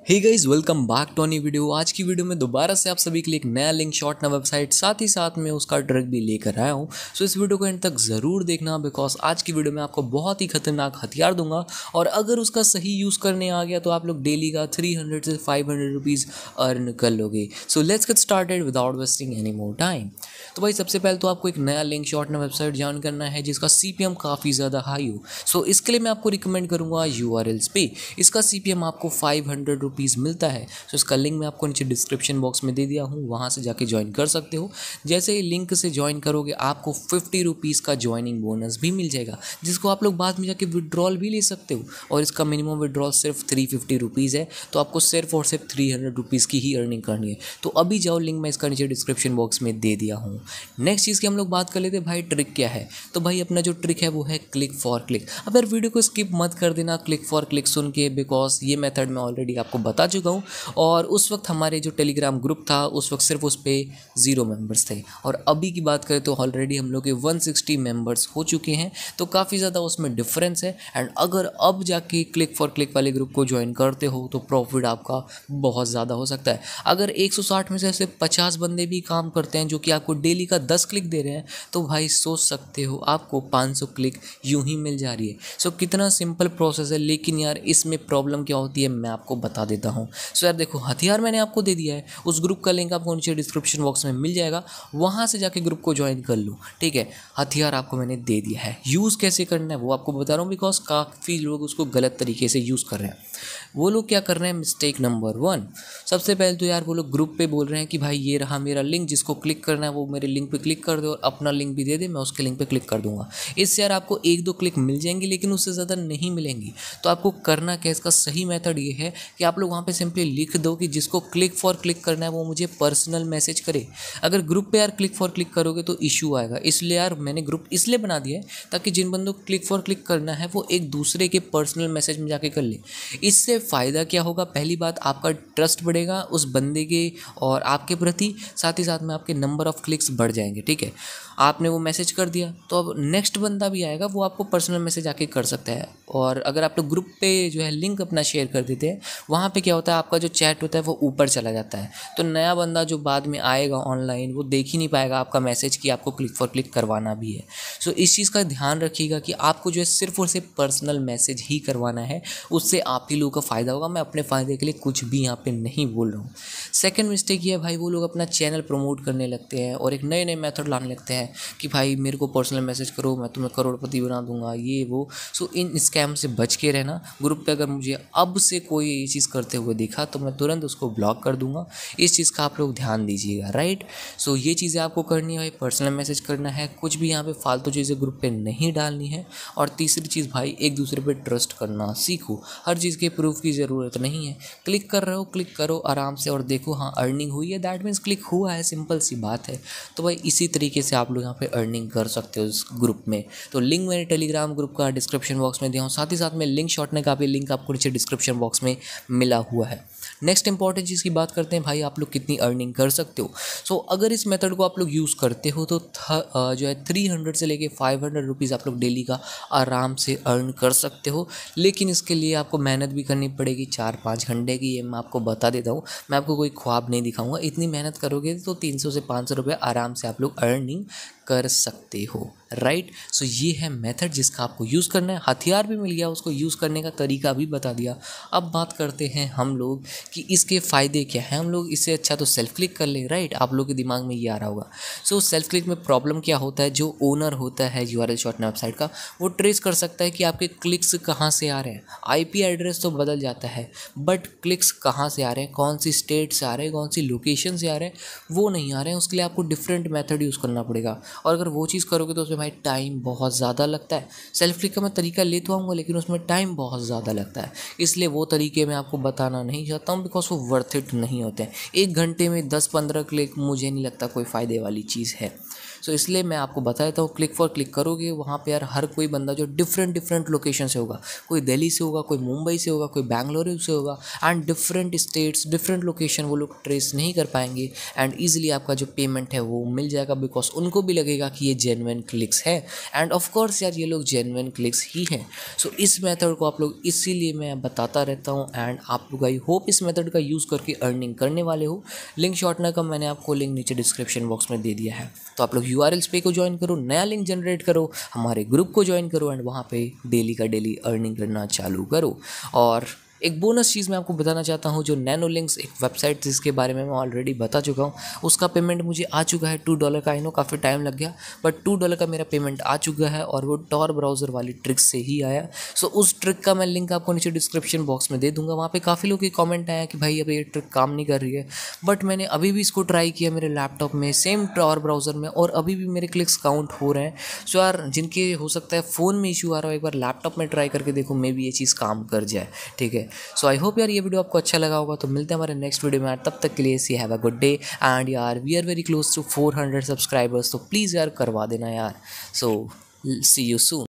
Hey guys, welcome back to new video. आज की video में दोबारा से आप सभी के लिए एक नया लिंक शॉर्ट नया वेबसाइट साथ ही साथ में उसका ट्रिक भी लेकर आया हूँ। सो इस वीडियो को एंड तक ज़रूर देखना, बिकॉज आज की वीडियो में आपको बहुत ही खतरनाक हथियार दूंगा और अगर उसका सही यूज़ करने आ गया तो आप लोग डेली का 300 से 500 रुपीज़ अर्न कर लोगे। So let's get started without wasting any more time. तो भाई सबसे पहले तो आपको एक नया लिंक शॉर्ट नया वेबसाइट ज्वाइन करना है जिसका CPM काफ़ी ज़्यादा हाई हो। सो इसके लिए मैं आपको रिकमेंड करूँगा URLs पे। इसका CPM आपको 500 रुपीज़ मिलता है। सो इसका लिंक मैं आपको नीचे डिस्क्रिप्शन बॉक्स में दे दिया हूँ, वहाँ से जाके ज्वाइन कर सकते हो। जैसे ही लिंक से ज्वाइन करोगे आपको 50 रुपीज़ का ज्वाइनिंग बोनस भी मिल जाएगा, जिसको आप लोग बाद में जाके विड्रॉल भी ले सकते हो। और इसका मिनिमम विड्रॉल सिर्फ 350 रुपीज़ है, तो आपको सिर्फ और सिर्फ 300 रुपीज़ की ही अर्निंग करनी है। तो अभी जाओ, लिंक मैं इसका नीचे डिस्क्रिप्शन बॉक्स में दे दिया हूँ। नेक्स्ट चीज़ की हम लोग बात कर लेते हैं, भाई ट्रिक क्या है। तो भाई अपना जो ट्रिक है वो है क्लिक फॉर क्लिक। अब यार वीडियो को स्किप मत कर देना क्लिक फॉर क्लिक सुन के, बिकॉज ये मेथड मैं ऑलरेडी आपको बता चुका हूँ। और उस वक्त हमारे जो टेलीग्राम ग्रुप था उस वक्त सिर्फ उस पर 0 मेंबर्स थे, और अभी की बात करें तो ऑलरेडी हम लोग के 160 मेंबर्स हो चुके हैं। तो काफ़ी ज़्यादा उसमें डिफरेंस है। एंड अगर अब जाके क्लिक फॉर क्लिक वाले ग्रुप को ज्वाइन करते हो तो प्रॉफिट आपका बहुत ज़्यादा हो सकता है। अगर 160 में से ऐसे 50 बंदे भी काम करते हैं जो कि आपको डेली का 10 क्लिक दे रहे हैं, तो भाई सोच सकते हो आपको 500 क्लिक यूं ही मिल जा रही है। सो कितना सिंपल प्रोसेस है, लेकिन यार इसमें प्रॉब्लम क्या होती है मैं आपको बता देता हूँ। सो यार देखो, हथियार मैंने आपको दे दिया है, उस ग्रुप का लिंक आपको नीचे डिस्क्रिप्शन बॉक्स में मिल जाएगा, वहाँ से जाके ग्रुप को ज्वाइन कर लो। ठीक है, हथियार आपको मैंने दे दिया है, यूज़ कैसे करना है वो आपको बता रहा हूँ, बिकॉज काफ़ी लोग उसको गलत तरीके से यूज़ कर रहे हैं। वो लोग क्या कर रहे हैं, मिस्टेक नंबर 1, सबसे पहले तो यार वो लोग ग्रुप पे बोल रहे हैं कि भाई ये रहा मेरा लिंक, जिसको क्लिक करना है वो मेरे लिंक पे क्लिक कर दे और अपना लिंक भी दे दे, मैं उसके लिंक पे क्लिक कर दूंगा। इससे यार आपको 1-2 क्लिक मिल जाएंगे, लेकिन उससे ज़्यादा नहीं मिलेंगी। तो आपको करना क्या, इसका सही मेथड ये है कि आप लोग वहाँ पे सिंपली लिख दो कि जिसको क्लिक फॉर क्लिक करना है वो मुझे पर्सनल मैसेज करे। अगर ग्रुप पे यार क्लिक फॉर क्लिक करोगे तो इशू आएगा, इसलिए यार मैंने ग्रुप इसलिए बना दिया है ताकि जिन बंदों को क्लिक फॉर क्लिक करना है वो एक दूसरे के पर्सनल मैसेज में जाके कर ले। इससे फ़ायदा क्या होगा, पहली बात आपका ट्रस्ट बढ़ेगा उस बंदे के और आपके प्रति, साथ ही साथ में आपके नंबर ऑफ़ क्लिक्स बढ़ जाएंगे। ठीक है, आपने वो मैसेज कर दिया तो अब नेक्स्ट बंदा भी आएगा, वो आपको पर्सनल मैसेज आके कर सकता है। और अगर आप लोग ग्रुप पे जो है लिंक अपना शेयर कर देते हैं, वहाँ पे क्या होता है, आपका जो चैट होता है वो ऊपर चला जाता है। तो नया बंदा जो बाद में आएगा ऑनलाइन वो देख ही नहीं पाएगा आपका मैसेज कि आपको क्लिक फॉर क्लिक करवाना भी है। सो इस चीज़ का ध्यान रखिएगा कि आपको जो है सिर्फ और सिर्फ पर्सनल मैसेज ही करवाना है, उससे आप ही लोगों का फ़ायदा होगा। मैं अपने फ़ायदे के लिए कुछ भी यहाँ पे नहीं बोल रहा हूँ। सेकंड मिस्टेक ये है भाई, वो लोग अपना चैनल प्रमोट करने लगते हैं और एक नए नए मेथड लाने लगते हैं कि भाई मेरे को पर्सनल मैसेज करो, मैं तुम्हें करोड़पति बना दूंगा, ये वो। सो इन स्कैम से बच के रहना। ग्रुप पे अगर मुझे अब से कोई ये चीज़ करते हुए दिखा तो मैं तुरंत उसको ब्लॉक कर दूंगा। इस चीज़ का आप लोग ध्यान दीजिएगा, राइट। सो ये चीज़ें आपको करनी है भाई, पर्सनल मैसेज करना है, कुछ भी यहाँ पे फालतू चीज़ें ग्रुप पे नहीं डालनी है। और तीसरी चीज़ भाई, एक दूसरे पे ट्रस्ट करना सीखो। हर चीज़ के प्रूफ की ज़रूरत नहीं है, क्लिक कर रहे हो क्लिक करो आराम से और देखो हाँ अर्निंग हुई है, दैट मीन्स क्लिक हुआ है, सिंपल सी बात है। तो भाई इसी तरीके से आप लोग यहाँ पे अर्निंग कर सकते हो इस ग्रुप में। तो लिंक मैंने टेलीग्राम ग्रुप का डिस्क्रिप्शन बॉक्स में दिया हूँ, साथ ही साथ में लिंक शॉर्टने का भी लिंक आपको नीचे डिस्क्रिप्शन बॉक्स में मिला हुआ है। नेक्स्ट इंपॉर्टेंट चीज़ की बात करते हैं भाई, आप लोग कितनी अर्निंग कर सकते हो। सो अगर इस मेथड को आप लोग यूज़ करते हो तो जो है 300 से लेके 500 रुपीज़ आप लोग डेली का आराम से अर्न कर सकते हो। लेकिन इसके लिए आपको मेहनत भी करनी पड़ेगी 4-5 घंटे की, ये मैं आपको बता देता हूँ। मैं आपको कोई ख्वाब नहीं दिखाऊंगा, इतनी मेहनत करोगे तो 300 से 500 रुपये आराम से आप लोग अर्निंग कर सकते हो, राइट। सो ये है मेथड जिसका आपको यूज़ करना है। हथियार भी मिल गया, उसको यूज़ करने का तरीका भी बता दिया। अब बात करते हैं हम लोग कि इसके फ़ायदे क्या हैं। हम लोग इससे अच्छा तो सेल्फ क्लिक कर ले, राइट। आप लोग के दिमाग में ये आ रहा होगा। सो सेल्फ क्लिक में प्रॉब्लम क्या होता है, जो ओनर होता है URL शॉर्टनर वेबसाइट का, वो ट्रेस कर सकता है कि आपके क्लिक्स कहाँ से आ रहे हैं। IP एड्रेस तो बदल जाता है, बट क्लिक्स कहाँ से आ रहे हैं, कौन सी स्टेट से आ रहे हैं, कौन सी लोकेशन से आ रहे हैं, वो नहीं आ रहे हैं। उसके लिए आपको डिफरेंट मेथड यूज़ करना पड़ेगा, और अगर वो चीज़ करोगे तो उसमें भाई टाइम बहुत ज़्यादा लगता है। सेल्फ क्लिक का मैं तरीका ले तो आऊँगा, लेकिन उसमें टाइम बहुत ज़्यादा लगता है, इसलिए वो तरीके मैं आपको बताना नहीं चाहता हूँ, बिकॉज वो वर्थ इट नहीं होते हैं। 1 घंटे में 10-15 क्लिक मुझे नहीं लगता कोई फ़ायदे वाली चीज़ है। सो इसलिए मैं आपको बता देता हूँ, क्लिक फॉर क्लिक करोगे वहाँ पे यार हर कोई बंदा जो डिफरेंट लोकेशन से होगा, कोई दिल्ली से होगा, कोई मुंबई से होगा, कोई बेंगलुरु से होगा, and different states different location वो लोग ट्रेस नहीं कर पाएंगे एंड ईजिली आपका जो पेमेंट है वो मिल जाएगा, बिकॉज उनको भी लगेगा कि ये जेन्युइन क्लिक्स है एंड ऑफ कोर्स यार ये लोग जेन्युइन क्लिक्स ही हैं। सो इस मेथड को आप लोग इसीलिए मैं बताता रहता हूँ एंड आप लोग आई होप इस मेथड का यूज़ करके अर्निंग करने वाले हो। लिंक शॉर्टनर का मैंने आपको लिंक नीचे डिस्क्रिप्शन बॉक्स में दे दिया है, तो आप लोग URLs पे को ज्वाइन करो, नया लिंक जनरेट करो, हमारे ग्रुप को ज्वाइन करो एंड वहाँ पे डेली का डेली अर्निंग करना चालू करो। और एक बोनस चीज़ मैं आपको बताना चाहता हूँ, जो नैनो लिंक्स एक वेबसाइट जिसके बारे में मैं ऑलरेडी बता चुका हूँ, उसका पेमेंट मुझे आ चुका है $2 का। आई नो काफ़ी टाइम लग गया, बट $2 का मेरा पेमेंट आ चुका है और वो टॉर ब्राउज़र वाली ट्रिक से ही आया। सो उस ट्रिक का मैं लिंक आपको नीचे डिस्क्रिप्शन बॉक्स में दे दूंगा। वहाँ पे काफ़ी लोग के कमेंट आया कि भाई अब ये ट्रिक काम नहीं कर रही है, बट मैंने अभी भी इसको ट्राई किया मेरे लैपटॉप में सेम टॉर ब्राउज़र में और अभी भी मेरे क्लिक्स काउंट हो रहे हैं। सो यार जिनके हो सकता है फ़ोन में इशू आ रहा हो, एक बार लैपटॉप में ट्राई करके देखो, मे बी ये चीज़ काम कर जाए, ठीक है। सो आई होप यार ये वीडियो आपको अच्छा लगा होगा, तो मिलते हैं हमारे नेक्स्ट वीडियो में यार। तब तक के लिए see have a good day and यार we are very close to 400 subscribers, तो प्लीज़ यार करवा देना यार। So see you soon.